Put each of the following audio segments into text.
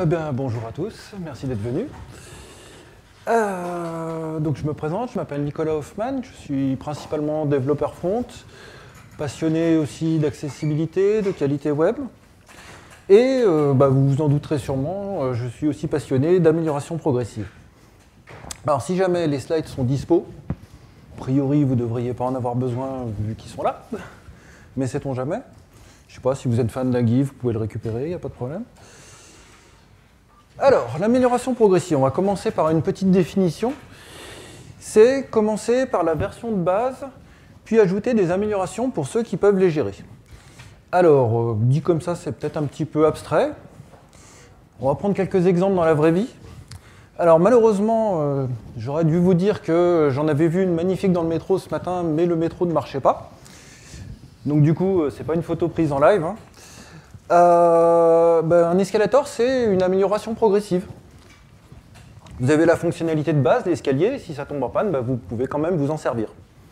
Bonjour à tous, merci d'être venus. Donc je me présente, je m'appelle Nicolas Hoffman, je suis principalement développeur front, passionné aussi d'accessibilité, de qualité web. Et vous vous en douterez sûrement, je suis aussi passionné d'amélioration progressive. Alors si jamais les slides sont dispo, a priori vous ne devriez pas en avoir besoin vu qu'ils sont là, mais sait-on jamais. Je ne sais pas, si vous êtes fan d'un GIF, vous pouvez le récupérer, il n'y a pas de problème. Alors, l'amélioration progressive, on va commencer par une petite définition. C'est commencer par la version de base, puis ajouter des améliorations pour ceux qui peuvent les gérer. Alors, dit comme ça, c'est peut-être un petit peu abstrait. On va prendre quelques exemples dans la vraie vie. Alors, malheureusement, j'aurais dû vous dire que j'en avais vu une magnifique dans le métro ce matin, mais le métro ne marchait pas. Donc du coup, c'est pas une photo prise en live. Un escalator, c'est une amélioration progressive. Vous avez la fonctionnalité de base, l'escalier, si ça tombe en panne, vous pouvez quand même vous en servir.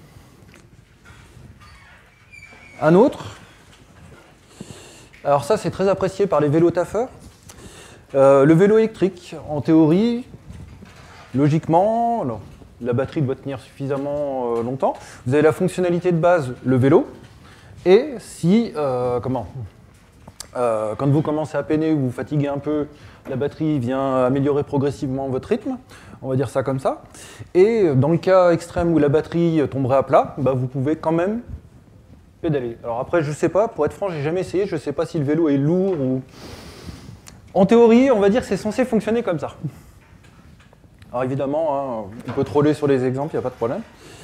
Un autre, alors ça c'est très apprécié par les vélotaffeurs, le vélo électrique, en théorie, logiquement, la batterie doit tenir suffisamment longtemps. Vous avez la fonctionnalité de base, le vélo, et si, quand vous commencez à peiner ou vous fatiguez un peu, la batterie vient améliorer progressivement votre rythme, on va dire ça comme ça. Et dans le cas extrême où la batterie tomberait à plat, vous pouvez quand même pédaler. Alors après, je ne sais pas, pour être franc, j'ai jamais essayé, je ne sais pas si le vélo est lourd ou... En théorie, on va dire que c'est censé fonctionner comme ça. Alors évidemment, on peut troller sur les exemples, il n'y a pas de problème.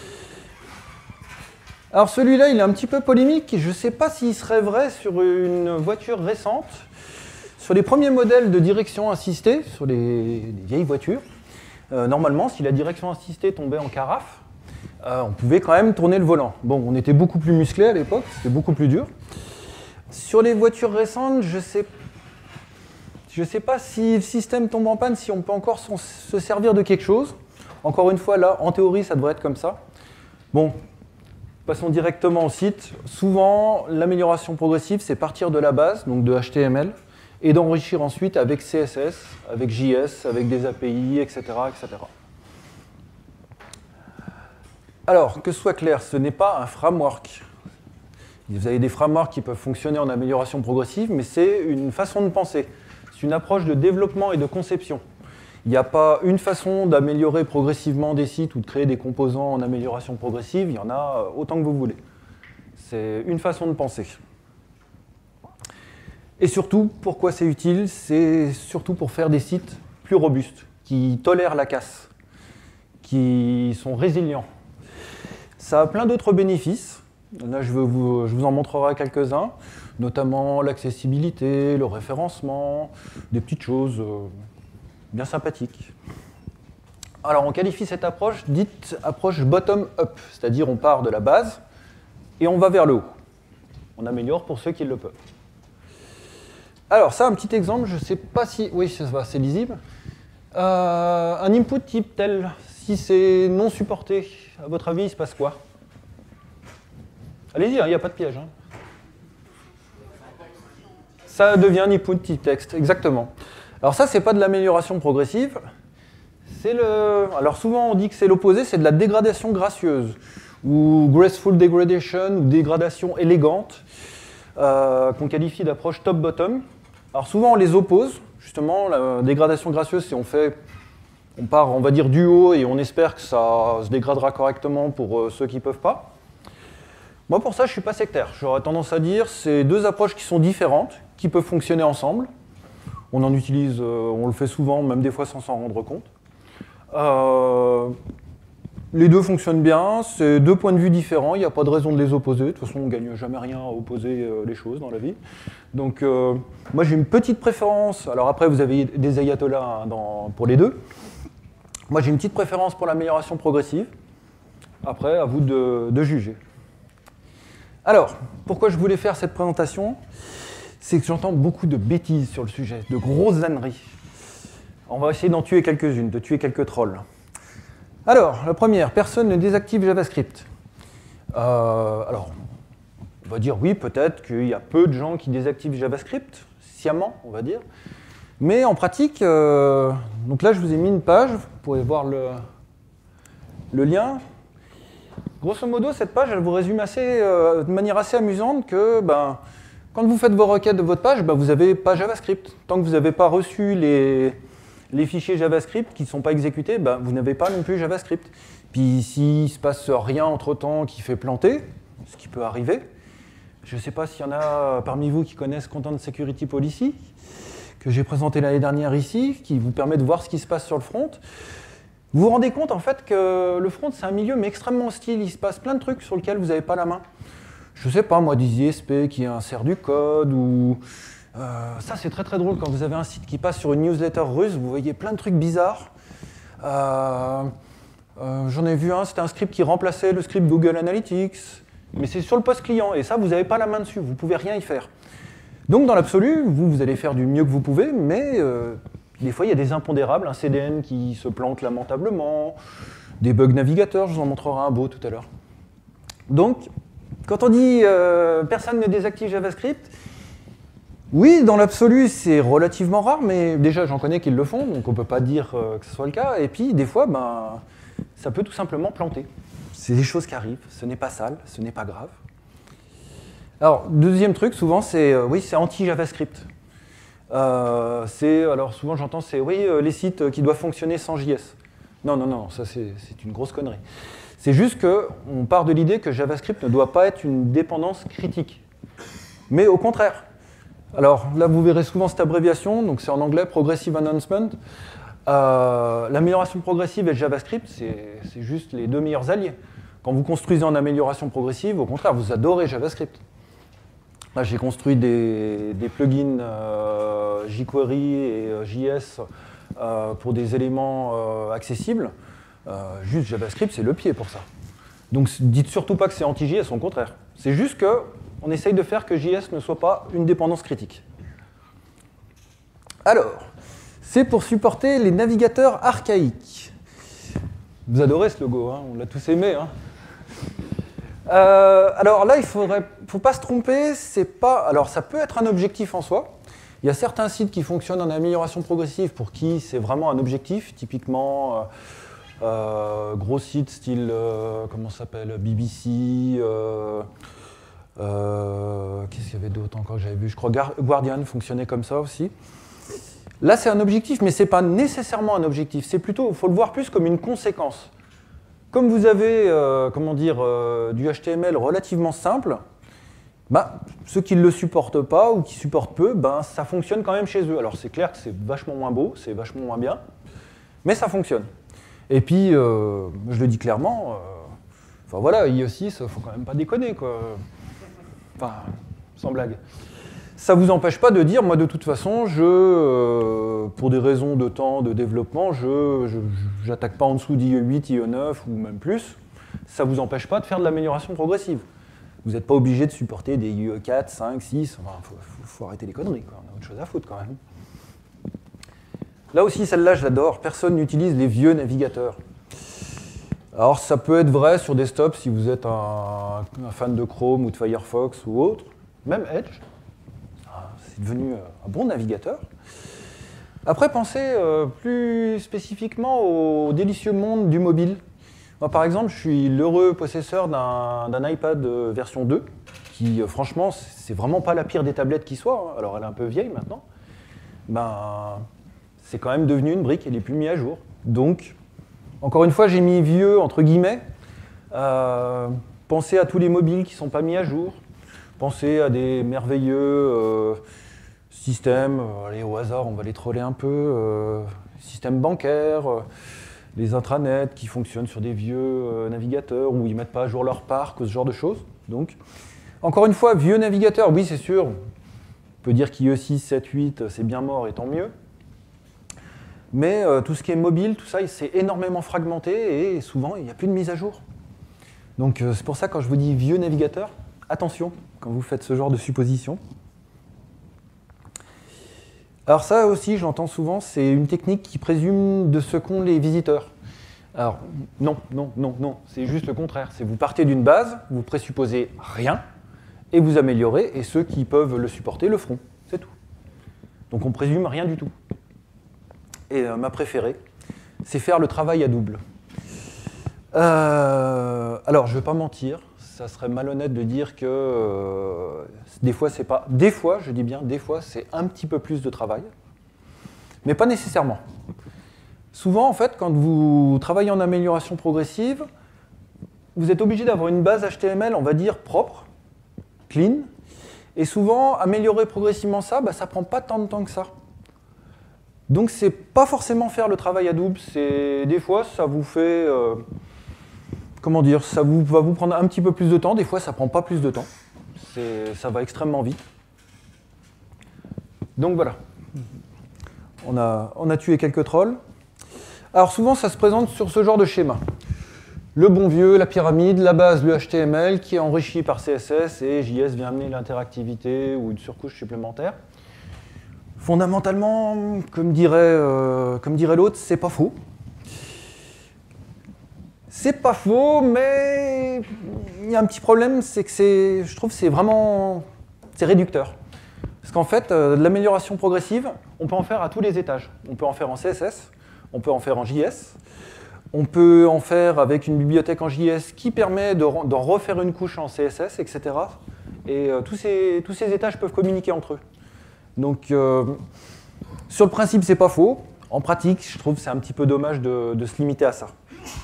Alors celui-là, il est un petit peu polémique, je ne sais pas s'il serait vrai sur une voiture récente. Sur les premiers modèles de direction assistée, sur les vieilles voitures, normalement, si la direction assistée tombait en carafe, on pouvait quand même tourner le volant. Bon, on était beaucoup plus musclé à l'époque, c'était beaucoup plus dur. Sur les voitures récentes, je ne sais pas si le système tombe en panne, si on peut encore se servir de quelque chose. Encore une fois, là, en théorie, ça devrait être comme ça. Bon. Passons directement au site. Souvent, l'amélioration progressive, c'est partir de la base, donc de HTML, et d'enrichir ensuite avec CSS, avec JS, avec des API, etc., etc. Alors, que ce soit clair, ce n'est pas un framework. Vous avez des frameworks qui peuvent fonctionner en amélioration progressive, mais c'est une façon de penser. C'est une approche de développement et de conception. Il n'y a pas une façon d'améliorer progressivement des sites ou de créer des composants en amélioration progressive, il y en a autant que vous voulez. C'est une façon de penser. Et surtout, pourquoi c'est utile? C'est surtout pour faire des sites plus robustes, qui tolèrent la casse, qui sont résilients. Ça a plein d'autres bénéfices. Là, je vous en montrerai quelques-uns, notamment l'accessibilité, le référencement, des petites choses... bien sympathique. Alors on qualifie cette approche dite approche bottom-up, c'est-à-dire on part de la base et on va vers le haut. On améliore pour ceux qui le peuvent. Alors ça, un petit exemple, je ne sais pas si... Oui, ça va, c'est lisible. Un input type tel, si c'est non supporté, à votre avis, il se passe quoi? Allez-y, il n'y a pas de piège. Ça devient un input type texte, exactement. Alors ça, c'est pas de l'amélioration progressive, alors souvent on dit que c'est l'opposé, c'est de la dégradation gracieuse, ou graceful degradation, ou dégradation élégante, qu'on qualifie d'approche top-bottom. Alors souvent on les oppose, justement, la dégradation gracieuse, c'est on part, on va dire, du haut, et on espère que ça se dégradera correctement pour ceux qui ne peuvent pas. Moi pour ça, je ne suis pas sectaire, j'aurais tendance à dire, c'est deux approches qui sont différentes, qui peuvent fonctionner ensemble. On en utilise, on le fait souvent, même des fois sans s'en rendre compte. Les deux fonctionnent bien, c'est deux points de vue différents, il n'y a pas de raison de les opposer. De toute façon, on ne gagne jamais rien à opposer les choses dans la vie. Donc, moi j'ai une petite préférence, alors après vous avez des ayatollahs pour les deux. Moi j'ai une petite préférence pour l'amélioration progressive. Après, à vous de juger. Alors, pourquoi je voulais faire cette présentation ? C'est que j'entends beaucoup de bêtises sur le sujet, de grosses âneries. On va essayer d'en tuer quelques-unes, de tuer quelques trolls. Alors, la première, personne ne désactive JavaScript. Alors, on va dire oui, peut-être qu'il y a peu de gens qui désactivent JavaScript, sciemment, on va dire. Mais en pratique, donc là je vous ai mis une page, vous pouvez voir le lien. Grosso modo, cette page, elle vous résume de manière assez amusante que quand vous faites vos requêtes de votre page, vous n'avez pas JavaScript. Tant que vous n'avez pas reçu les fichiers JavaScript qui ne sont pas exécutés, vous n'avez pas non plus JavaScript. Puis s'il ne se passe rien entre-temps qui fait planter, ce qui peut arriver, je ne sais pas s'il y en a parmi vous qui connaissent Content Security Policy, que j'ai présenté l'année dernière ici, qui vous permet de voir ce qui se passe sur le front. Vous vous rendez compte en fait que le front, c'est un milieu mais extrêmement hostile. Il se passe plein de trucs sur lesquels vous n'avez pas la main. Je ne sais pas, moi, des ISP qui insèrent du code, ou... ça, c'est très très drôle. Quand vous avez un site qui passe sur une newsletter russe, vous voyez plein de trucs bizarres. J'en ai vu un, c'était un script qui remplaçait le script Google Analytics. Mais c'est sur le poste client, et ça, vous n'avez pas la main dessus, vous ne pouvez rien y faire. Donc, dans l'absolu, vous allez faire du mieux que vous pouvez, mais des fois, il y a des impondérables, un CDN qui se plante lamentablement, des bugs navigateurs, je vous en montrerai un beau tout à l'heure. Donc, quand on dit personne ne désactive JavaScript, oui, dans l'absolu, c'est relativement rare, mais déjà, j'en connais qui le font, donc on ne peut pas dire que ce soit le cas, et puis, des fois, ça peut tout simplement planter. C'est des choses qui arrivent, ce n'est pas sale, ce n'est pas grave. Alors, deuxième truc, souvent, c'est oui, c'est anti-JavaScript. Alors, souvent, j'entends, c'est oui, les sites qui doivent fonctionner sans JS. Non, ça, c'est une grosse connerie. C'est juste qu'on part de l'idée que JavaScript ne doit pas être une dépendance critique. Mais au contraire. Alors, là, vous verrez souvent cette abréviation, donc c'est en anglais, Progressive Enhancement. L'amélioration progressive et le JavaScript, c'est juste les deux meilleurs alliés. Quand vous construisez en amélioration progressive, au contraire, vous adorez JavaScript. Là, j'ai construit des plugins jQuery et JS pour des éléments accessibles. Juste JavaScript, c'est le pied pour ça. Donc, dites surtout pas que c'est anti-JS, au contraire. C'est juste qu'on essaye de faire que JS ne soit pas une dépendance critique. Alors, c'est pour supporter les navigateurs archaïques. Vous adorez ce logo, hein, on l'a tous aimé. Hein. Alors là, il ne faut pas se tromper, alors ça peut être un objectif en soi. Il y a certains sites qui fonctionnent en amélioration progressive pour qui c'est vraiment un objectif, typiquement gros sites style, comment ça s'appelle, BBC, qu'est-ce qu'il y avait d'autre encore que j'avais vu, je crois Guardian fonctionnait comme ça aussi. Là, c'est un objectif, mais ce n'est pas nécessairement un objectif. C'est plutôt, il faut le voir plus comme une conséquence. Comme vous avez du HTML relativement simple, ceux qui ne le supportent pas ou qui supportent peu, ça fonctionne quand même chez eux. Alors c'est clair que c'est vachement moins beau, c'est vachement moins bien, mais ça fonctionne. Et puis, je le dis clairement, voilà, IE6, il ne faut quand même pas déconner, quoi. Enfin, sans blague. Ça ne vous empêche pas de dire, moi de toute façon, pour des raisons de temps, de développement, je n'attaque pas en dessous d'IE8, IE9 ou même plus. Ça ne vous empêche pas de faire de l'amélioration progressive. Vous n'êtes pas obligé de supporter des IE4, 5, 6, enfin, faut arrêter les conneries, quoi. On a autre chose à foutre quand même. Là aussi, celle-là, je l'adore, personne n'utilise les vieux navigateurs. Alors ça peut être vrai sur desktop si vous êtes un fan de Chrome ou de Firefox ou autre, même Edge. C'est devenu un bon navigateur. Après, pensez plus spécifiquement au délicieux monde du mobile. Moi, par exemple, je suis l'heureux possesseur d'un iPad version 2, qui, franchement, c'est vraiment pas la pire des tablettes qui soit. Hein. Alors, elle est un peu vieille maintenant. C'est quand même devenu une brique, elle n'est plus mise à jour. Donc, encore une fois, j'ai mis vieux, entre guillemets. Pensez à tous les mobiles qui ne sont pas mis à jour. Pensez à des merveilleux systèmes, allez, au hasard, on va les troller un peu, systèmes bancaires, les intranets qui fonctionnent sur des vieux navigateurs où ils ne mettent pas à jour leur parc, ce genre de choses. Donc, encore une fois, vieux navigateurs, oui, c'est sûr, on peut dire qu'IE6, 7, 8, c'est bien mort et tant mieux. Mais tout ce qui est mobile, tout ça, c'est énormément fragmenté et souvent, il n'y a plus de mise à jour. Donc, c'est pour ça, quand je vous dis vieux navigateur, attention quand vous faites ce genre de supposition. Alors ça aussi, je l'entends souvent, c'est une technique qui présume de ce qu'ont les visiteurs. Alors non, c'est juste le contraire. C'est vous partez d'une base, vous présupposez rien, et vous améliorez, et ceux qui peuvent le supporter le feront. C'est tout. Donc on présume rien du tout. et ma préférée, c'est faire le travail à double. Alors, je ne vais pas mentir, ça serait malhonnête de dire que des fois, c'est pas... Des fois, je dis bien, des fois, c'est un petit peu plus de travail, mais pas nécessairement. Souvent, en fait, quand vous travaillez en amélioration progressive, vous êtes obligé d'avoir une base HTML, on va dire, propre, clean, et souvent, améliorer progressivement ça, ça ne prend pas tant de temps que ça. Donc, c'est pas forcément faire le travail à double, des fois, ça vous fait... comment dire, ça va vous prendre un petit peu plus de temps, des fois, ça ne prend pas plus de temps. Ça va extrêmement vite. Donc, voilà. On a tué quelques trolls. Alors, souvent, ça se présente sur ce genre de schéma. Le bon vieux, la pyramide, la base, le HTML, qui est enrichi par CSS, et JS vient amener l'interactivité ou une surcouche supplémentaire. Fondamentalement, comme dirait l'autre, c'est pas faux. C'est pas faux, mais il y a un petit problème, c'est que je trouve que c'est réducteur. Parce qu'en fait, de l'amélioration progressive, on peut en faire à tous les étages. On peut en faire en CSS, on peut en faire en JS, on peut en faire avec une bibliothèque en JS qui permet d'en refaire une couche en CSS, etc. Et tous ces étages peuvent communiquer entre eux. Donc, sur le principe, c'est pas faux. En pratique, je trouve que c'est un petit peu dommage de se limiter à ça.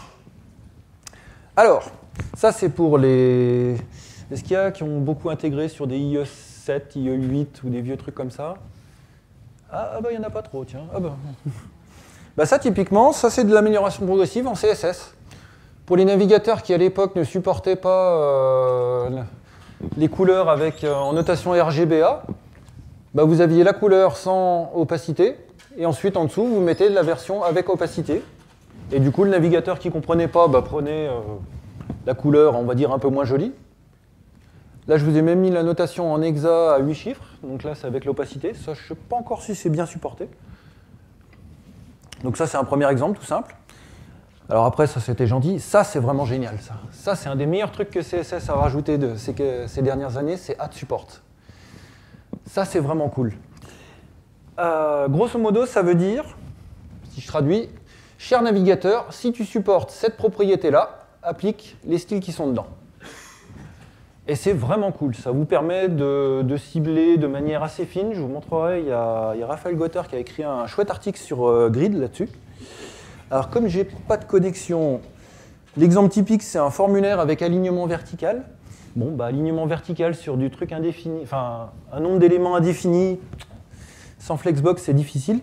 Alors, ça c'est pour les... Est-ce qu'il y a qui ont beaucoup intégré sur des IE 7, IE 8 ou des vieux trucs comme ça? Ah bah il n'y en a pas trop, tiens. Ah bah ça typiquement, ça c'est de l'amélioration progressive en CSS. Pour les navigateurs qui à l'époque ne supportaient pas les couleurs en notation RGBA, vous aviez la couleur sans opacité, et ensuite en dessous vous mettez la version avec opacité. Et du coup, le navigateur qui ne comprenait pas prenait la couleur, on va dire, un peu moins jolie. Là, je vous ai même mis la notation en hexa à 8 chiffres. Donc là, c'est avec l'opacité. Ça, je ne sais pas encore si c'est bien supporté. Donc ça, c'est un premier exemple, tout simple. Alors après, ça, c'était gentil. Ça, c'est vraiment génial, ça. Ça, c'est un des meilleurs trucs que CSS a rajouté ces dernières années, c'est Add Support. Ça, c'est vraiment cool. Grosso modo, ça veut dire, si je traduis, cher navigateur, si tu supportes cette propriété-là, applique les styles qui sont dedans. Et c'est vraiment cool, ça vous permet de cibler de manière assez fine. Je vous montrerai, il y a Raphaël Gotter qui a écrit un chouette article sur Grid là-dessus. Alors comme j'ai pas de connexion, l'exemple typique c'est un formulaire avec alignement vertical. Bon, alignement vertical sur du truc indéfini, enfin un nombre d'éléments indéfinis, sans Flexbox c'est difficile.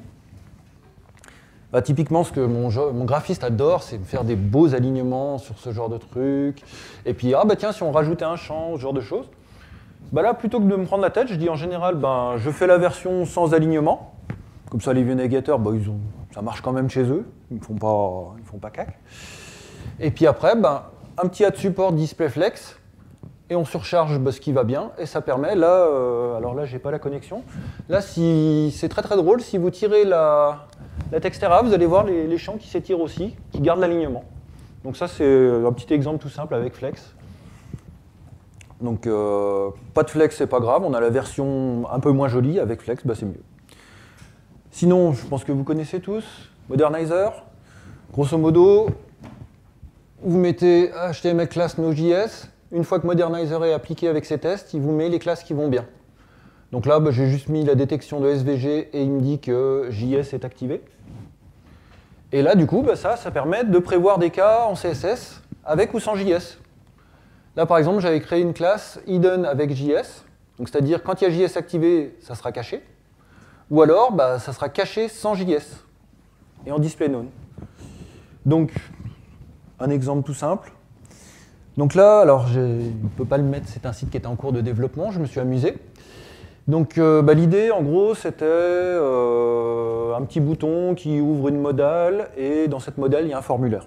Typiquement, ce que mon graphiste adore, c'est de faire des beaux alignements sur ce genre de truc. Et puis, tiens, si on rajoutait un champ, ce genre de choses. Là, plutôt que de me prendre la tête, je dis en général, je fais la version sans alignement. Comme ça, les vieux navigateurs, ça marche quand même chez eux. Ils ne font pas cac. Et puis après, un petit add support display flex. Et on surcharge ce qui va bien. Et ça permet, là, alors là, j'ai pas la connexion. Là, c'est très très drôle. Si vous tirez la Textera, vous allez voir les champs qui s'étirent aussi, qui gardent l'alignement. Donc ça, c'est un petit exemple tout simple avec Flex. Donc, pas de Flex, c'est pas grave. On a la version un peu moins jolie. Avec Flex, c'est mieux. Sinon, je pense que vous connaissez tous. Modernizer. Grosso modo, vous mettez HTML class Node.js. Une fois que Modernizer est appliqué avec ses tests, il vous met les classes qui vont bien. Donc là, j'ai juste mis la détection de SVG et il me dit que JS est activé. Et là, du coup, ça permet de prévoir des cas en CSS avec ou sans JS. Là, par exemple, j'avais créé une classe hidden avec JS. Donc, c'est-à-dire, quand il y a JS activé, ça sera caché. Ou alors, ça sera caché sans JS et en display none. Donc, un exemple tout simple. Donc là, alors, je ne peux pas le mettre, c'est un site qui était en cours de développement, je me suis amusé. Donc l'idée, en gros, c'était un petit bouton qui ouvre une modale, et dans cette modale, il y a un formulaire.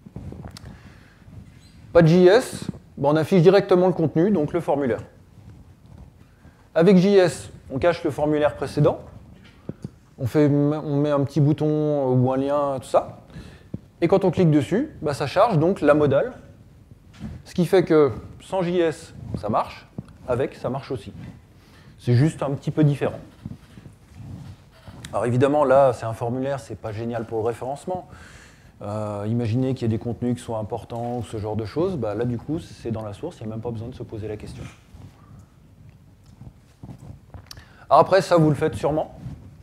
Pas de JS, on affiche directement le contenu, donc le formulaire. Avec JS, on cache le formulaire précédent, on met un petit bouton ou un lien, tout ça, et quand on clique dessus, ça charge donc la modale, ce qui fait que sans JS, ça marche, avec, ça marche aussi. C'est juste un petit peu différent. Alors évidemment, là, c'est un formulaire, c'est pas génial pour le référencement. Imaginez qu'il y ait des contenus qui soient importants ou ce genre de choses, bah, là, du coup, c'est dans la source, il n'y a même pas besoin de se poser la question. Alors après, ça, vous le faites sûrement.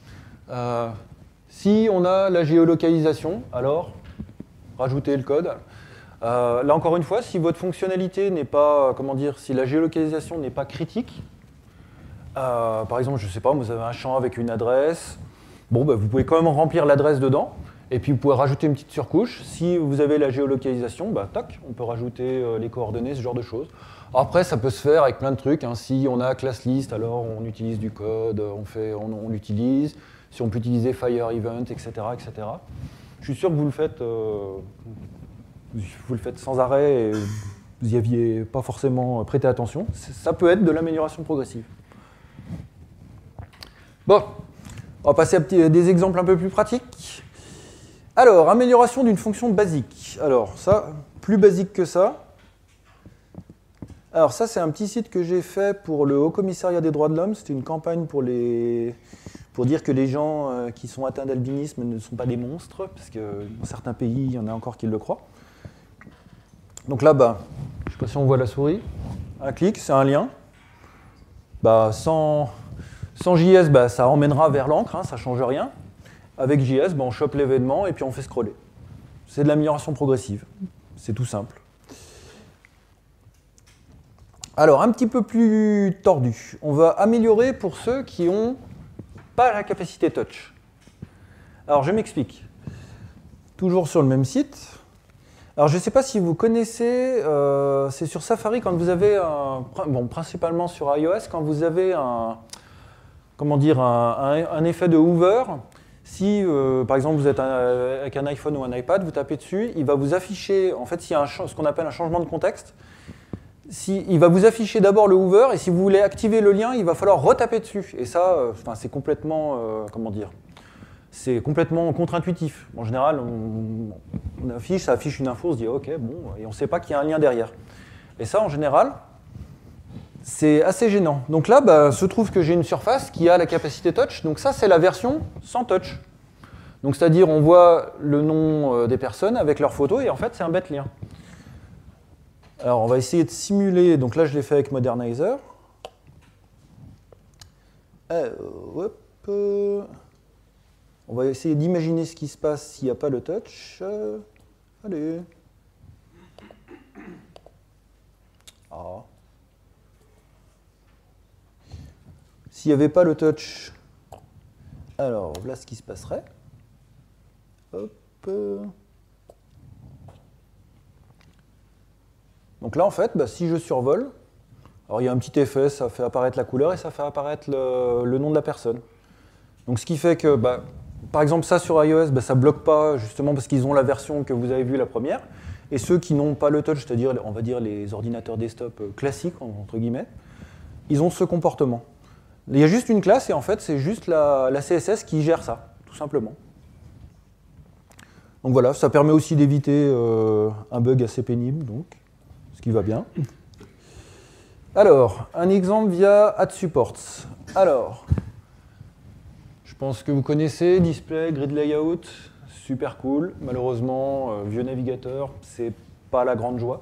Si on a la géolocalisation, alors, rajoutez le code. Là, encore une fois, si votre fonctionnalité n'est pas, comment dire, si la géolocalisation n'est pas critique, par exemple, je ne sais pas, vous avez un champ avec une adresse, bon, bah, vous pouvez quand même remplir l'adresse dedans, et puis vous pouvez rajouter une petite surcouche. Si vous avez la géolocalisation, bah, tac, on peut rajouter les coordonnées, ce genre de choses. Après, ça peut se faire avec plein de trucs. Hein. Si on a class list, alors on utilise du code, on l'utilise. Si on peut utiliser fire event, etc., etc. Je suis sûr que vous le faites sans arrêt et vous n'y aviez pas forcément prêté attention. Ça peut être de l'amélioration progressive. Bon, on va passer à des exemples un peu plus pratiques. Alors, amélioration d'une fonction basique. Alors, ça, plus basique que ça. Alors, ça, c'est un petit site que j'ai fait pour le Haut Commissariat des droits de l'homme. C'était une campagne pour dire que les gens qui sont atteints d'albinisme ne sont pas des monstres, parce que dans certains pays, il y en a encore qui le croient. Donc là, bah, je ne sais pas si on voit la souris. Un clic, c'est un lien. Bah, sans JS, bah, ça emmènera vers l'encre, hein, ça ne change rien. Avec JS, bah, on chope l'événement et puis on fait scroller. C'est de l'amélioration progressive. C'est tout simple. Alors, un petit peu plus tordu. On va améliorer pour ceux qui n'ont pas la capacité touch. Alors, je m'explique. Toujours sur le même site. Alors, je ne sais pas si vous connaissez, c'est sur Safari quand vous avez principalement sur iOS, quand vous avez un effet de hover. Si, par exemple, vous êtes avec un iPhone ou un iPad, vous tapez dessus, il va vous afficher, en fait, s'il y a ce qu'on appelle un changement de contexte, il va vous afficher d'abord le hover, et si vous voulez activer le lien, il va falloir retaper dessus. Et ça, c'est complètement, c'est complètement contre-intuitif. En général, ça affiche une info, on se dit ok, bon, et on ne sait pas qu'il y a un lien derrière. Et ça, en général, c'est assez gênant. Donc là, bah, se trouve que j'ai une surface qui a la capacité touch. Donc ça, c'est la version sans touch. Donc c'est-à-dire, on voit le nom des personnes avec leurs photos, et en fait, c'est un bête lien. Alors, on va essayer de simuler. Donc là, je l'ai fait avec Modernizer. On va essayer d'imaginer ce qui se passe s'il n'y a pas le touch. Allez. Ah. S'il n'y avait pas le touch, alors voilà ce qui se passerait. Hop. Donc là, en fait, bah, si je survole, alors il y a un petit effet, ça fait apparaître la couleur et ça fait apparaître le nom de la personne. Donc ce qui fait que, bah, par exemple, ça sur iOS, bah, ça ne bloque pas, justement parce qu'ils ont la version que vous avez vue la première. Et ceux qui n'ont pas le touch, c'est-à-dire, on va dire, les ordinateurs desktop classiques, entre guillemets, ils ont ce comportement. Il y a juste une classe et en fait, c'est juste la CSS qui gère ça, tout simplement. Donc voilà, ça permet aussi d'éviter un bug assez pénible, donc, ce qui va bien. Alors, un exemple via AdSupports. Alors, je pense que vous connaissez Display, Grid Layout, super cool. Malheureusement, vieux navigateur, c'est pas la grande joie.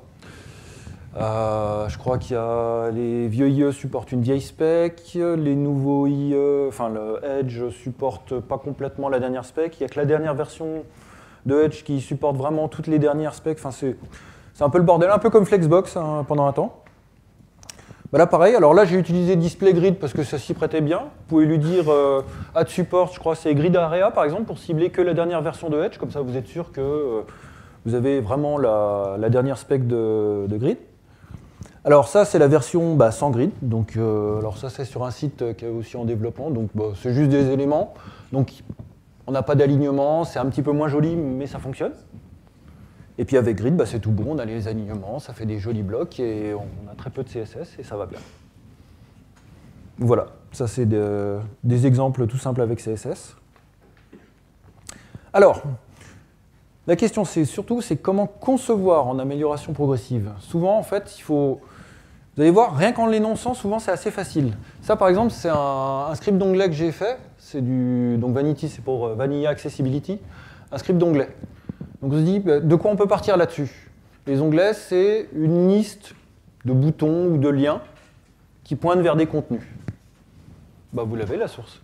Je crois qu'il y a les vieux IE supportent une vieille spec, les nouveaux IE, enfin le Edge supporte pas complètement la dernière spec. Il n'y a que la dernière version de Edge qui supporte vraiment toutes les dernières specs. Enfin, c'est un peu le bordel, un peu comme Flexbox hein, pendant un temps. Bah là pareil, alors là j'ai utilisé Display Grid parce que ça s'y prêtait bien. Vous pouvez lui dire Add Support, je crois c'est Grid Area par exemple, pour cibler que la dernière version de Edge, comme ça vous êtes sûr que vous avez vraiment la dernière spec de Grid. Alors ça c'est la version sans grid, donc alors ça c'est sur un site qui est aussi en développement, donc c'est juste des éléments, donc on n'a pas d'alignement, c'est un petit peu moins joli mais ça fonctionne. Et puis avec grid c'est tout bon, on a les alignements, ça fait des jolis blocs et on a très peu de CSS et ça va bien. Voilà, ça c'est des exemples tout simples avec CSS. Alors, la question c'est surtout comment concevoir en amélioration progressive. Souvent en fait il faut Vous allez voir, rien qu'en l'énonçant, souvent c'est assez facile. Ça par exemple, c'est un script d'onglet que j'ai fait. Donc Vanity, c'est pour Vanilla Accessibility. Un script d'onglet. Donc on se dit, de quoi on peut partir là-dessus? Les onglets, c'est une liste de boutons ou de liens qui pointent vers des contenus. Bah, vous l'avez, la source.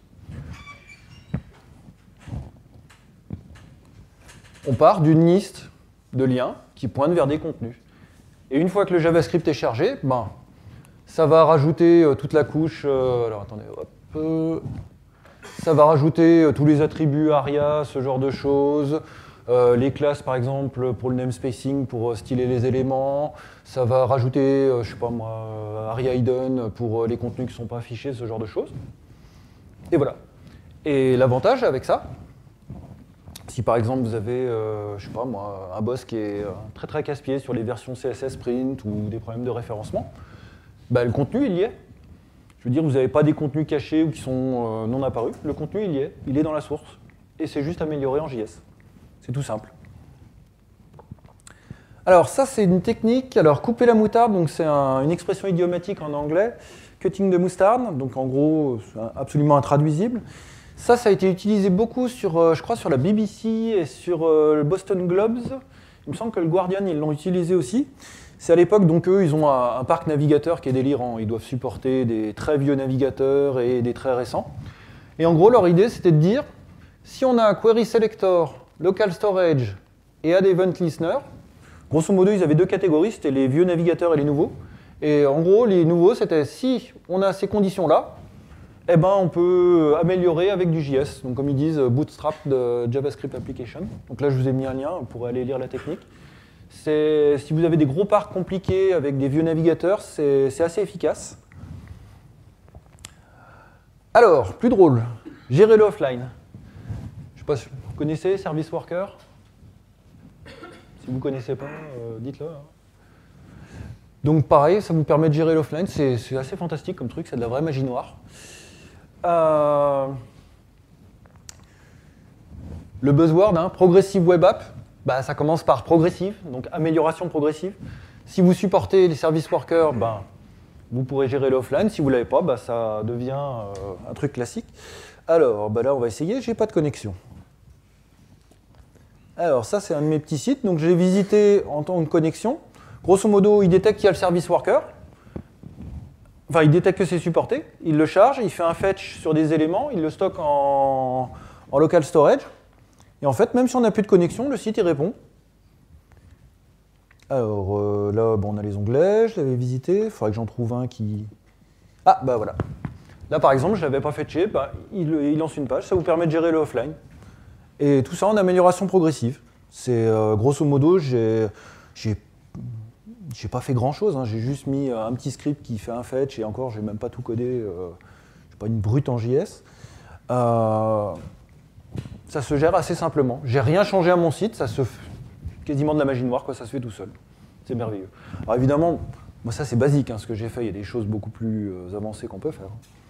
On part d'une liste de liens qui pointent vers des contenus. Et une fois que le JavaScript est chargé, ben, ça va rajouter toute la couche. Alors attendez, hop. Ça va rajouter tous les attributs ARIA, ce genre de choses. Les classes, par exemple, pour le namespacing, pour styler les éléments. Ça va rajouter, je sais pas moi, ARIA hidden pour les contenus qui ne sont pas affichés, ce genre de choses. Et voilà. Et l'avantage avec ça, si par exemple vous avez, je sais pas moi, un boss qui est très très casse-pied sur les versions CSS print ou des problèmes de référencement, bah, le contenu il y est. Je veux dire, vous n'avez pas des contenus cachés ou qui sont non apparus, le contenu il est dans la source. Et c'est juste amélioré en JS. C'est tout simple. Alors ça c'est une technique, alors couper la moutarde, donc c'est une expression idiomatique en anglais, cutting de moutarde, donc en gros c'est absolument intraduisible. Ça a été utilisé beaucoup sur, je crois, sur la BBC et sur le Boston Globes. Il me semble que le Guardian, ils l'ont utilisé aussi. C'est à l'époque, donc eux, ils ont un parc navigateur qui est délirant. Ils doivent supporter des très vieux navigateurs et des très récents. Et en gros, leur idée, c'était de dire, si on a un query selector, local storage et add event listener, grosso modo, ils avaient deux catégories, c'était les vieux navigateurs et les nouveaux. Et en gros, les nouveaux, c'était si on a ces conditions-là, eh ben, on peut améliorer avec du JS. Donc, comme ils disent, Bootstrap de JavaScript Application. Donc là, je vous ai mis un lien, vous pourrez aller lire la technique. Si vous avez des gros parcs compliqués avec des vieux navigateurs, c'est assez efficace. Alors, plus drôle, gérer le offline. Je sais pas si vous connaissez Service Worker. Si vous ne connaissez pas, dites-le. Donc pareil, ça vous permet de gérer l'offline. C'est assez fantastique comme truc, c'est de la vraie magie noire. Le buzzword, hein, Progressive Web App, bah, ça commence par progressive, donc amélioration progressive. Si vous supportez les service workers, bah, vous pourrez gérer l'offline. Si vous ne l'avez pas, bah, ça devient un truc classique. Alors bah là, on va essayer. J'ai pas de connexion. Alors ça, c'est un de mes petits sites. Donc j'ai visité en tant que connexion. Grosso modo, il détecte qu'il y a le service worker. Enfin, il détecte que c'est supporté. Il le charge, il fait un fetch sur des éléments, il le stocke en local storage. Et en fait, même si on n'a plus de connexion, le site, il répond. Alors là, bon, on a les onglets, je l'avais visité. Il faudrait que j'en trouve un qui... Ah, bah voilà. Là, par exemple, je ne l'avais pas fetché. Bah, il lance une page, ça vous permet de gérer le offline. Et tout ça en amélioration progressive. C'est grosso modo, j'ai pas fait grand-chose. Hein. J'ai juste mis un petit script qui fait un fetch. Et encore, je n'ai même pas tout codé. Je suis pas une brute en JS. Ça se gère assez simplement. J'ai rien changé à mon site, ça se fait quasiment de la magie noire, quoi, ça se fait tout seul. C'est merveilleux. Alors évidemment, moi ça c'est basique, hein, ce que j'ai fait, il y a des choses beaucoup plus avancées qu'on peut faire.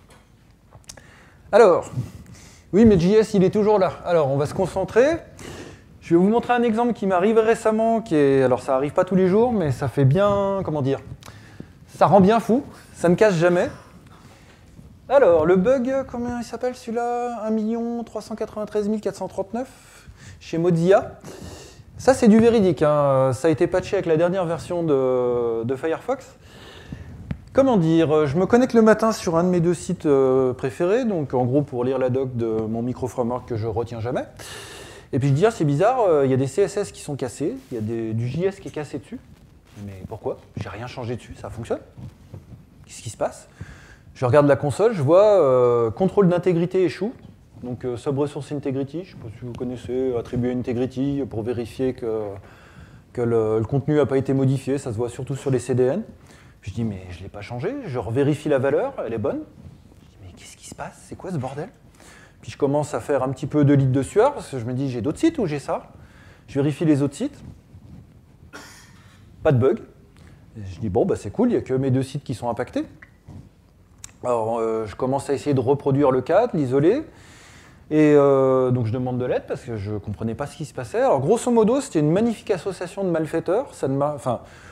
Alors, oui, mais JS il est toujours là. Alors on va se concentrer. Je vais vous montrer un exemple qui m'est arrivé récemment, alors ça arrive pas tous les jours, mais ça fait bien, comment dire, ça rend bien fou, ça ne casse jamais. Alors, le bug, combien il s'appelle celui-là? 1 393 439 chez Mozilla. Ça, c'est du véridique. Hein. Ça a été patché avec la dernière version de Firefox. Comment dire? Je me connecte le matin sur un de mes deux sites préférés, donc en gros pour lire la doc de mon micro-framework que je retiens jamais. Et puis je dis, ah, c'est bizarre, il y a des CSS qui sont cassés, il y a du JS qui est cassé dessus. Mais pourquoi? J'ai rien changé dessus, ça fonctionne? Qu'est-ce qui se passe? Je regarde la console, je vois contrôle d'intégrité échoue, donc sub-resource integrity, je ne sais pas si vous connaissez, attribuer integrity pour vérifier que le contenu n'a pas été modifié, ça se voit surtout sur les CDN. Je dis, mais je ne l'ai pas changé, je revérifie la valeur, elle est bonne. Je dis, mais qu'est-ce qui se passe? C'est quoi ce bordel? Puis je commence à faire un petit peu de litre de sueur, parce que je me dis, j'ai d'autres sites où j'ai ça. Je vérifie les autres sites, pas de bug. Et je dis, bon, bah, c'est cool, il n'y a que mes deux sites qui sont impactés. Alors, je commence à essayer de reproduire le cadre, l'isoler, et donc je demande de l'aide parce que je ne comprenais pas ce qui se passait. Alors, grosso modo, c'était une magnifique association de malfaiteurs.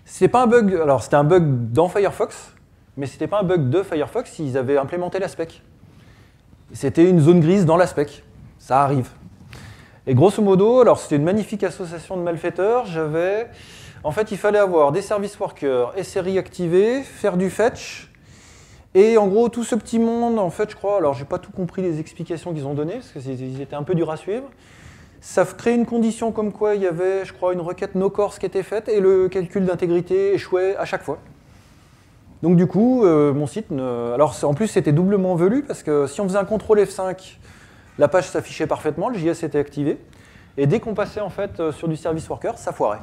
C'est pas un bug, alors c'était un bug dans Firefox, mais c'était pas un bug de Firefox, ils avaient implémenté la spec. C'était une zone grise dans la spec, ça arrive. Et grosso modo, alors c'était une magnifique association de malfaiteurs, en fait il fallait avoir des service workers, SRI activés, faire du fetch, et en gros tout ce petit monde, en fait je crois, alors j'ai pas tout compris les explications qu'ils ont données, parce qu'ils étaient un peu durs à suivre, ça crée une condition comme quoi il y avait, je crois, une requête no-course qui était faite, et le calcul d'intégrité échouait à chaque fois. Donc du coup, mon site, alors en plus c'était doublement velu, parce que si on faisait un CTRL F5, la page s'affichait parfaitement, le JS était activé, et dès qu'on passait en fait sur du service worker, ça foirait.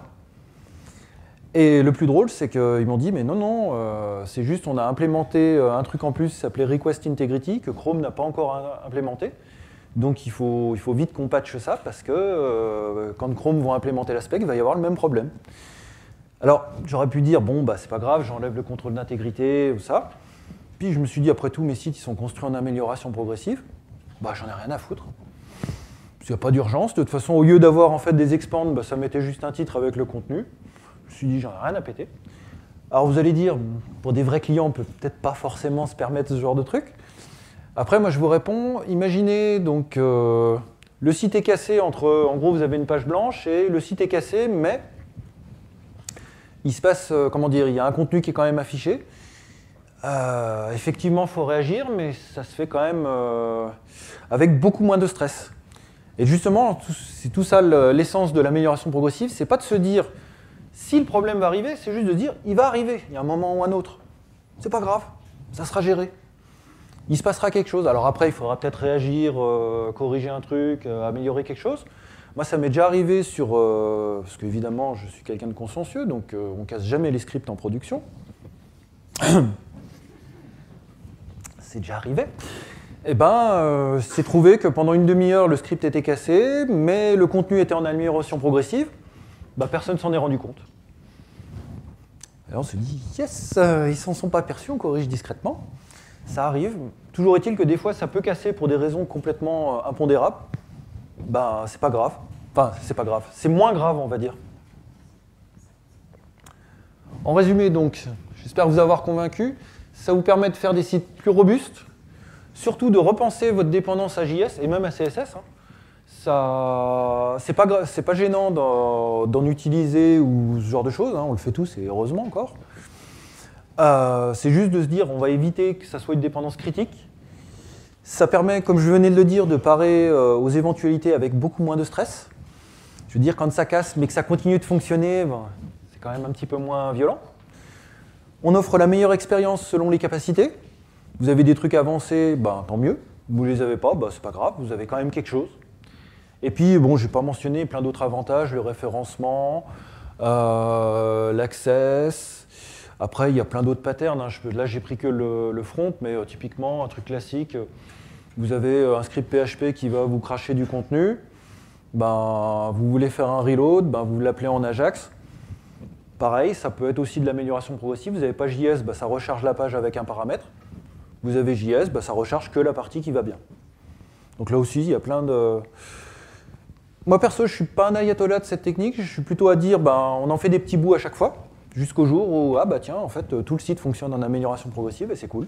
Et le plus drôle, c'est qu'ils m'ont dit, mais non, c'est juste, on a implémenté un truc en plus qui s'appelait Request Integrity, que Chrome n'a pas encore implémenté. Donc il faut vite qu'on patche ça, parce que quand Chrome va implémenter la spec, il va y avoir le même problème. Alors, j'aurais pu dire, bon, bah, c'est pas grave, j'enlève le contrôle d'intégrité ou ça. Puis je me suis dit, après tout, mes sites ils sont construits en amélioration progressive. Bah, j'en ai rien à foutre. Il n'y a pas d'urgence. De toute façon, au lieu d'avoir en fait des expands, bah, ça mettait juste un titre avec le contenu. Je me suis dit, j'en ai rien à péter. Alors vous allez dire, pour des vrais clients, on peut peut-être pas forcément se permettre ce genre de truc. Après, moi je vous réponds, imaginez donc le site est cassé entre, en gros, vous avez une page blanche et le site est cassé, mais il se passe, comment dire, il y a un contenu qui est quand même affiché. Effectivement, il faut réagir, mais ça se fait quand même avec beaucoup moins de stress. Et justement, c'est tout ça l'essence de l'amélioration progressive, c'est pas de se dire si le problème va arriver, c'est juste de dire il va arriver, il y a un moment ou un autre. C'est pas grave, ça sera géré. Il se passera quelque chose. Alors après, il faudra peut-être réagir, corriger un truc, améliorer quelque chose. Moi, ça m'est déjà arrivé sur... parce qu'évidemment, je suis quelqu'un de consciencieux, donc on ne casse jamais les scripts en production. C'est déjà arrivé. Eh ben, c'est trouvé que pendant une demi-heure, le script était cassé, mais le contenu était en amélioration progressive. Bah, personne ne s'en est rendu compte. Et on se dit, yes, ils s'en sont pas aperçus, on corrige discrètement. Ça arrive. Toujours est-il que des fois, ça peut casser pour des raisons complètement impondérables. Ben, c'est pas grave. Enfin, c'est pas grave. C'est moins grave, on va dire. En résumé, donc, j'espère vous avoir convaincu. Ça vous permet de faire des sites plus robustes, surtout de repenser votre dépendance à JS et même à CSS. C'est pas gênant d'en utiliser ou ce genre de choses. On le fait tous et heureusement encore. C'est juste de se dire on va éviter que ça soit une dépendance critique. Ça permet, comme je venais de le dire, de parer aux éventualités avec beaucoup moins de stress. Je veux dire, quand ça casse, mais que ça continue de fonctionner, ben, c'est quand même un petit peu moins violent. On offre la meilleure expérience selon les capacités. Vous avez des trucs avancés, ben, tant mieux. Vous ne les avez pas, ben, c'est pas grave, vous avez quand même quelque chose. Et puis, bon, je n'ai pas mentionné plein d'autres avantages, le référencement, l'access. Après, il y a plein d'autres patterns. Là, j'ai pris que le front, mais typiquement, un truc classique, vous avez un script PHP qui va vous cracher du contenu. Ben, vous voulez faire un reload, ben, vous l'appelez en Ajax. Pareil, ça peut être aussi de l'amélioration progressive. Vous n'avez pas JS, ben, ça recharge la page avec un paramètre. Vous avez JS, ben, ça recharge que la partie qui va bien. Donc là aussi, il y a plein de... Moi, perso, je ne suis pas un ayatollah de cette technique. Je suis plutôt à dire, ben, on en fait des petits bouts à chaque fois. Jusqu'au jour où, ah bah tiens, en fait, tout le site fonctionne en amélioration progressive et c'est cool.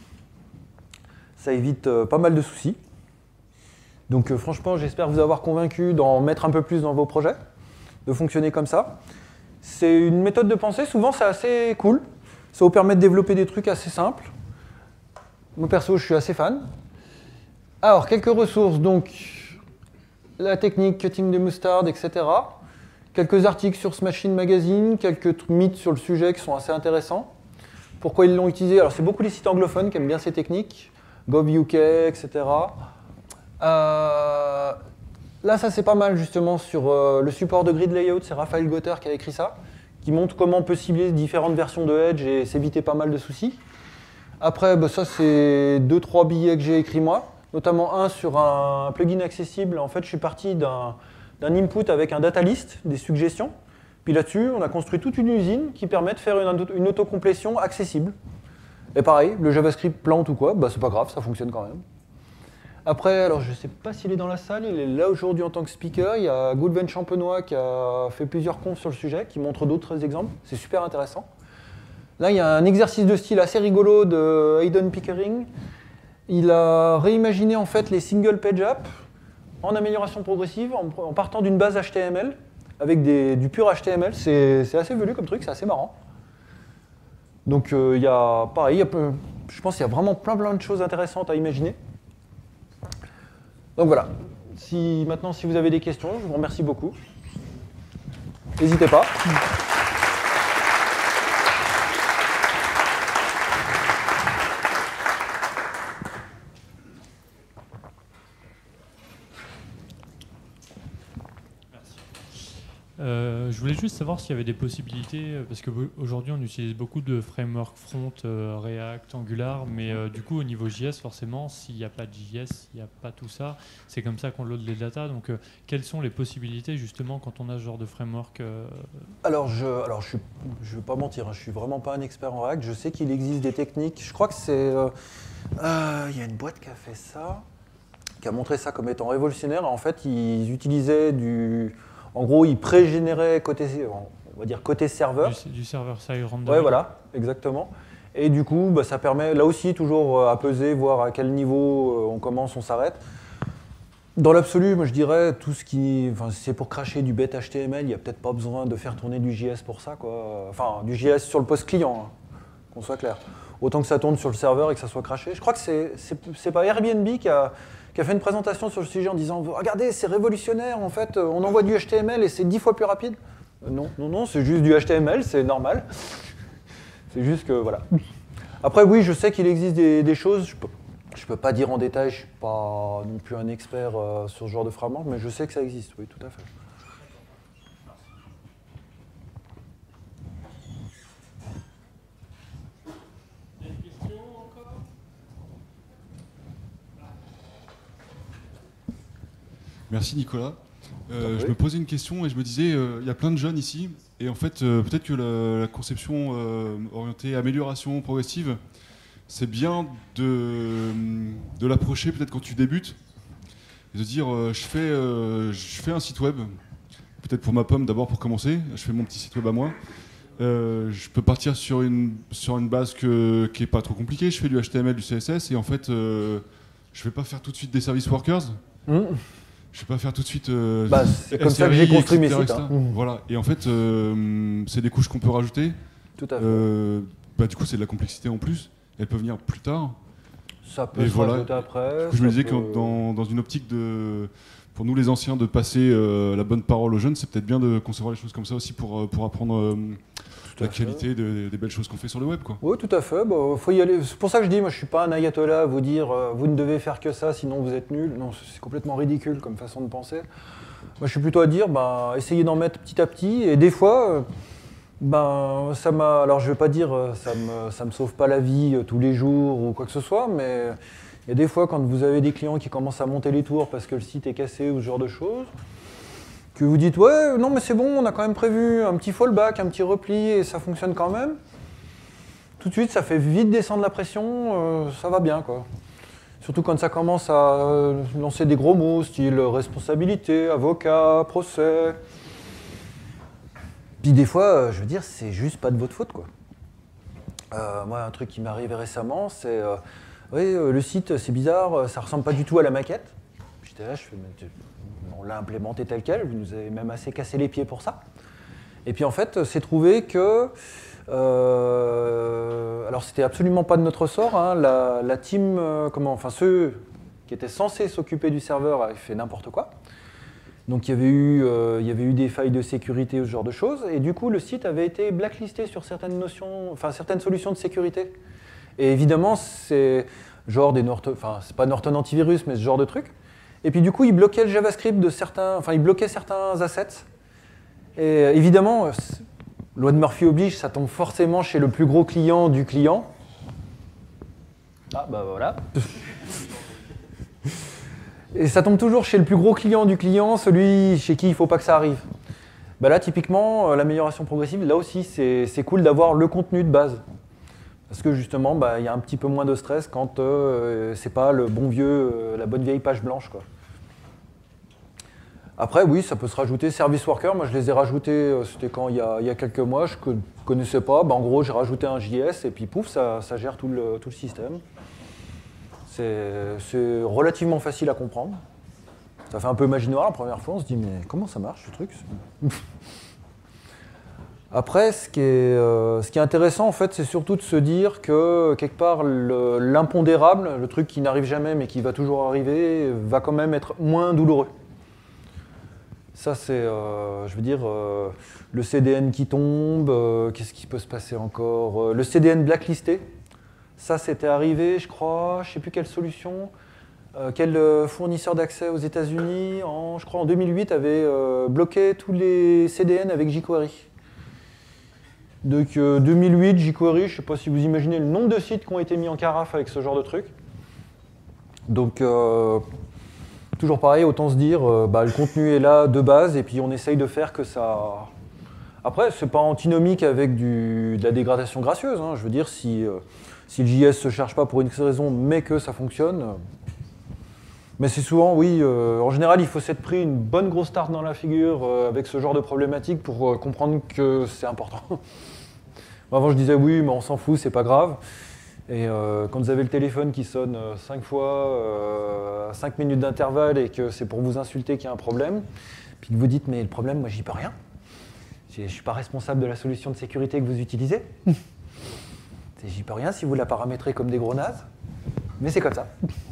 Ça évite pas mal de soucis. Donc franchement, j'espère vous avoir convaincu d'en mettre un peu plus dans vos projets, de fonctionner comme ça. C'est une méthode de pensée, souvent c'est assez cool. Ça vous permet de développer des trucs assez simples. Moi perso, je suis assez fan. Alors, quelques ressources, donc la technique, cutting the mustard, etc. Quelques articles sur Smashing Magazine, quelques mythes sur le sujet qui sont assez intéressants. Pourquoi ils l'ont utilisé? Alors c'est beaucoup les sites anglophones qui aiment bien ces techniques, GovUK, etc. Là, ça c'est pas mal justement sur le support de grid layout, c'est Raphaël Gotter qui a écrit ça, qui montre comment on peut cibler différentes versions de Edge et s'éviter pas mal de soucis. Après, bah, ça c'est 2-3 billets que j'ai écrits moi, notamment un sur un plugin accessible. En fait, je suis parti d'un input avec un data list, des suggestions. Puis là-dessus, on a construit toute une usine qui permet de faire une autocomplétion accessible. Et pareil, le JavaScript plante ou quoi, bah, c'est pas grave, ça fonctionne quand même. Après, alors je ne sais pas s'il est dans la salle, il est là aujourd'hui en tant que speaker. Il y a Goulven Champenois qui a fait plusieurs confs sur le sujet, qui montre d'autres exemples. C'est super intéressant. Là, il y a un exercice de style assez rigolo de Hayden Pickering. Il a réimaginé en fait les single page apps en amélioration progressive en partant d'une base HTML avec du pur HTML. C'est assez velu comme truc, c'est assez marrant. Donc il y a, pareil, je pense qu'il y a vraiment plein de choses intéressantes à imaginer. Donc voilà, maintenant si vous avez des questions, je vous remercie beaucoup. N'hésitez pas. Je voulais juste savoir s'il y avait des possibilités, parce qu'aujourd'hui on utilise beaucoup de frameworks front, React, Angular, mais du coup au niveau JS forcément, s'il n'y a pas de JS, il n'y a pas tout ça, c'est comme ça qu'on load les datas, donc quelles sont les possibilités justement quand on a ce genre de framework Alors je ne vais pas mentir, je ne suis vraiment pas un expert en React, je sais qu'il existe des techniques, je crois que c'est... il y a une boîte qui a fait ça, qui a montré ça comme étant révolutionnaire, en fait ils utilisaient En gros, ils pré-généraient on va dire côté serveur. Du server-side rendering. Ouais, voilà, exactement. Et du coup, ça permet, là aussi, toujours à peser, voir à quel niveau on commence, on s'arrête. Dans l'absolu, moi je dirais, tout ce qui... Enfin, si c'est pour cracher du bête HTML, il n'y a peut-être pas besoin de faire tourner du JS pour ça, quoi. Enfin, du JS sur le poste client, hein, qu'on soit clair. Autant que ça tourne sur le serveur et que ça soit craché. Je crois que c'est pas Airbnb qui a fait une présentation sur le sujet en disant « Regardez, c'est révolutionnaire, en fait, on envoie du HTML et c'est 10 fois plus rapide. » Non, c'est juste du HTML, c'est normal. C'est juste que, voilà. Après, oui, je sais qu'il existe des choses, je peux pas dire en détail, je suis pas non plus un expert sur ce genre de framework, mais je sais que ça existe, oui, tout à fait. Merci Nicolas. Je me posais une question et je me disais, il y a plein de jeunes ici, et en fait, peut-être que la conception orientée amélioration progressive, c'est bien de l'approcher peut-être quand tu débutes, et de dire, je fais un site web, peut-être pour ma pomme d'abord pour commencer, je fais mon petit site web à moi. Je peux partir sur une base qui n'est pas trop compliquée, je fais du HTML, du CSS, et en fait, je ne vais pas faire tout de suite des service workers. Je vais pas faire tout de suite. C'est comme ça que j'ai construit mes sites. Voilà. Et en fait, c'est des couches qu'on peut rajouter. Tout à fait. Du coup, c'est de la complexité en plus. Elle peut venir plus tard. Ça peut se rajouter après. Du coup, je me disais que dans une optique pour nous les anciens, de passer la bonne parole aux jeunes, c'est peut-être bien de concevoir les choses comme ça aussi pour apprendre la qualité des belles choses qu'on fait sur le web, quoi. Oui, tout à fait. Faut y aller. C'est pour ça que je dis, moi, je suis pas un ayatollah à vous dire, vous ne devez faire que ça, sinon vous êtes nul. Non, c'est complètement ridicule comme façon de penser. Moi, je suis plutôt à dire, essayez d'en mettre petit à petit. Et des fois, ça m'a. Alors, je vais pas dire, ça me sauve pas la vie tous les jours ou quoi que ce soit, mais il y a des fois, quand vous avez des clients qui commencent à monter les tours parce que le site est cassé ou ce genre de choses, que vous dites, ouais, non, mais c'est bon, on a quand même prévu un petit fallback, un petit repli, et ça fonctionne quand même. Tout de suite, ça fait vite descendre la pression, ça va bien, quoi. Surtout quand ça commence à lancer des gros mots, style responsabilité, avocat, procès. Puis des fois, je veux dire, c'est juste pas de votre faute, quoi. Moi, un truc qui m'est arrivé récemment, c'est, oui, le site, c'est bizarre, ça ressemble pas du tout à la maquette. J'étais là, je fais, on l'a implémenté tel quel, vous nous avez même assez cassé les pieds pour ça. Et puis en fait, c'est trouvé que, alors c'était absolument pas de notre sort, hein, la team, ceux qui étaient censés s'occuper du serveur avaient fait n'importe quoi. Donc il y avait eu des failles de sécurité ou ce genre de choses, et du coup le site avait été blacklisté sur certaines solutions de sécurité. Et évidemment, c'est genre c'est pas Norton antivirus, mais ce genre de truc. Et puis du coup, il bloquait le JavaScript il bloquait certains assets. Et évidemment, loi de Murphy oblige, ça tombe forcément chez le plus gros client du client. Ah bah voilà. Et ça tombe toujours chez le plus gros client du client, celui chez qui il ne faut pas que ça arrive. Bah là, typiquement, l'amélioration progressive, là aussi, c'est cool d'avoir le contenu de base. Parce que justement, il y a un petit peu moins de stress quand c'est pas le bon vieux, la bonne vieille page blanche, quoi. Après, oui, ça peut se rajouter. Service worker, moi je les ai rajoutés, c'était quand il y a quelques mois, je ne connaissais pas. En gros, j'ai rajouté un JS et puis pouf, ça gère tout le système. C'est relativement facile à comprendre. Ça fait un peu magie noire la première fois, on se dit mais comment ça marche ce truc? Après, ce qui est intéressant en fait, c'est surtout de se dire que quelque part l'impondérable, le truc qui n'arrive jamais mais qui va toujours arriver, va quand même être moins douloureux. Ça, c'est, je veux dire, le CDN qui tombe, qu'est-ce qui peut se passer encore? Le CDN blacklisté, ça, c'était arrivé, je crois, je ne sais plus quelle solution, quel fournisseur d'accès aux États-Unis, je crois en 2008, avait bloqué tous les CDN avec jQuery. Donc 2008, jQuery, je ne sais pas si vous imaginez le nombre de sites qui ont été mis en carafe avec ce genre de truc. Donc, toujours pareil, autant se dire, le contenu est là de base et puis on essaye de faire que ça... Après, c'est pas antinomique avec de la dégradation gracieuse. Hein. Je veux dire, si le JS ne se charge pas pour une raison, mais que ça fonctionne... Mais c'est souvent, oui, en général, il faut s'être pris une bonne grosse tarte dans la figure avec ce genre de problématique pour comprendre que c'est important. Avant, je disais, oui, mais on s'en fout, c'est pas grave. Et quand vous avez le téléphone qui sonne 5 fois, à 5 minutes d'intervalle, et que c'est pour vous insulter qu'il y a un problème, puis que vous dites, mais le problème, moi, j'y peux rien. Je ne suis pas responsable de la solution de sécurité que vous utilisez. J'y peux rien si vous la paramétrez comme des gros nazes. Mais c'est comme ça.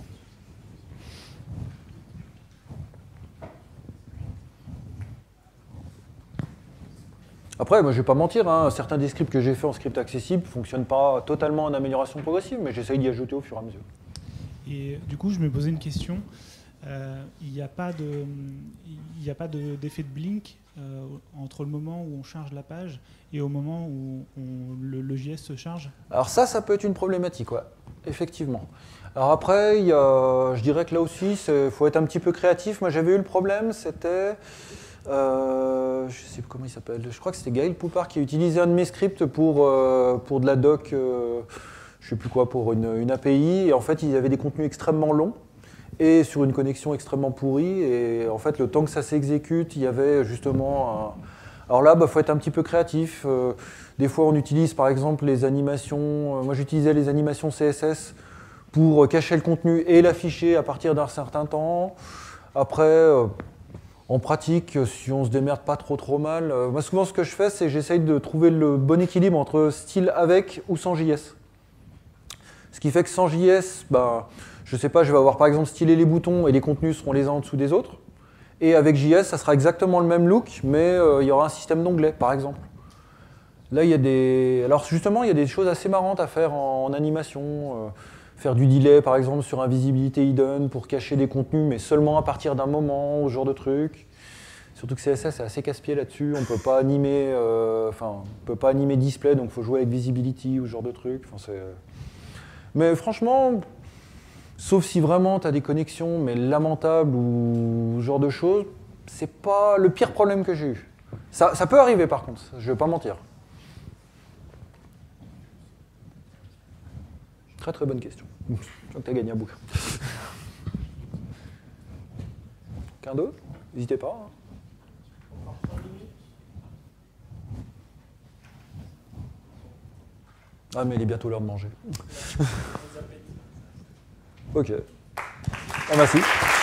Après, moi, je ne vais pas mentir, hein, certains des scripts que j'ai fait en script accessible ne fonctionnent pas totalement en amélioration progressive, mais j'essaye d'y ajouter au fur et à mesure. Et du coup, je me posais une question. Il n'y a pas d'effet de blink entre le moment où on charge la page et au moment où le JS se charge? Alors ça peut être une problématique, ouais, effectivement. Alors après, je dirais que là aussi, il faut être un petit peu créatif. Moi, j'avais eu le problème, c'était... je sais plus comment il s'appelle, je crois que c'était Gaël Poupard qui a utilisé un de mes scripts pour de la doc, je sais plus quoi, pour une API, et en fait il y avait des contenus extrêmement longs et sur une connexion extrêmement pourrie, et en fait le temps que ça s'exécute, il y avait justement alors là, faut être un petit peu créatif. Des fois on utilise par exemple les animations, moi j'utilisais les animations CSS pour cacher le contenu et l'afficher à partir d'un certain temps. Après, en pratique, si on se démerde pas trop mal, moi souvent ce que je fais, c'est que j'essaye de trouver le bon équilibre entre style avec ou sans JS. Ce qui fait que sans JS, je sais pas, je vais avoir par exemple stylé les boutons et les contenus seront les uns en dessous des autres. Et avec JS, ça sera exactement le même look, mais il y aura un système d'onglets, par exemple. Là, alors justement, il y a des choses assez marrantes à faire en animation. Faire du delay, par exemple, sur un visibilité hidden pour cacher des contenus, mais seulement à partir d'un moment, ce genre de truc. Surtout que CSS est assez casse-pied là-dessus. On peut pas animer, peut pas animer display, donc il faut jouer avec visibility ou ce genre de truc. Mais franchement, sauf si vraiment tu as des connexions, mais lamentables ou ce genre de choses, c'est pas le pire problème que j'ai eu. Ça peut arriver par contre, je vais pas mentir. Très très bonne question. Je crois que tu as gagné un bouquin. Quelqu'un d'autre? N'hésitez pas. Ah mais il est bientôt l'heure de manger. Ok. Ah, merci.